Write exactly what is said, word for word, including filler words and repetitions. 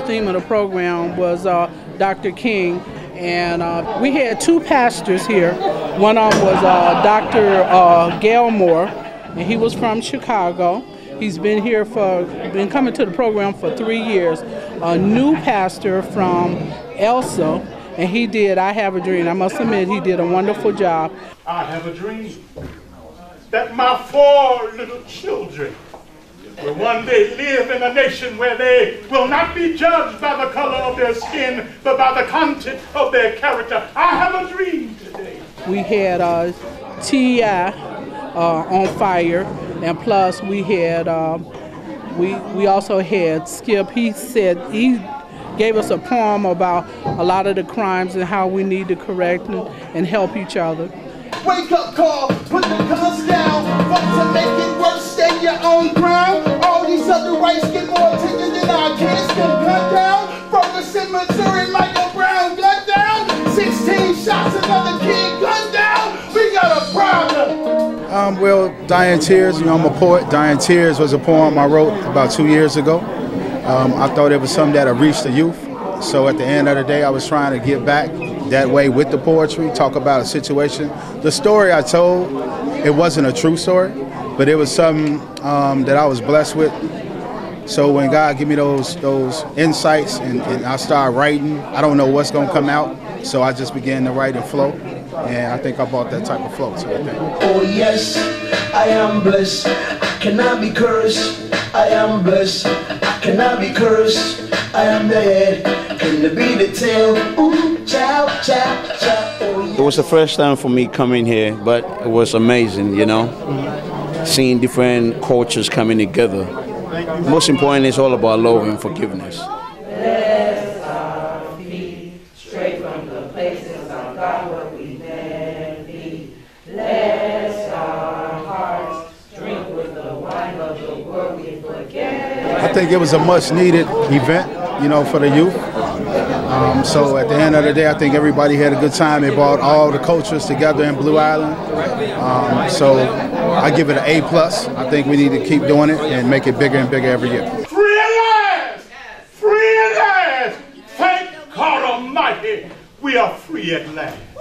theme of the program was uh, Doctor King, and uh, we had two pastors here. One of them was uh, Doctor Uh, Gail Moore, and he was from Chicago. He's been here for, been coming to the program for three years. A new pastor from Elsa, and he did I Have a Dream. I must admit, he did a wonderful job. I have a dream that my four little children will one day live in a nation where they will not be judged by the color of their skin, but by the content of their character. I have a dream today. We had uh, T I uh, on fire, and plus we had uh, we we also had Skip. He said he gave us a poem about a lot of the crimes and how we need to correct and, and help each other. Wake up call, put the guns down. Fuck to make it worse, stay your own ground. All these other rights get more attention than our kids can cut down. From the cemetery, Michael Brown gun down. sixteen shots, another kid gunned down. We got a problem. Um, well, Dying Tears, you know, I'm a poet. Dying Tears was a poem I wrote about two years ago. Um, I thought it was something that would reach the youth. So at the end of the day, I was trying to give back that way with the poetry, talk about a situation. The story I told, it wasn't a true story, but it was something um, that I was blessed with. So when God gave me those those insights and, and I started writing, I don't know what's going to come out, so I just began to write and flow. And I think I brought that type of flow to it. Oh yes, I am blessed. I cannot be cursed. I am blessed. I cannot be cursed. I am the head. Can there be the tail? Ooh, chow, chow, chow. Oh, yes. It was the first time for me coming here, but it was amazing, you know, seeing different cultures coming together. Most important, it's all about love and forgiveness. Bless our feet, straight from the places of God where we then be. Bless our hearts, drink with the wine of the world we forget. I think it was a much needed event, you know, for the youth. Um, so at the end of the day, I think everybody had a good time. It brought all the cultures together in Blue Island. Um, so I give it an A plus. I think we need to keep doing it and make it bigger and bigger every year. Free at last! Free at last! Thank God Almighty, we are free at last.